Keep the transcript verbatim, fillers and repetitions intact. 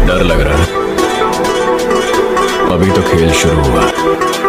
डर लग रहा है। अभी तो खेल शुरू हुआ है।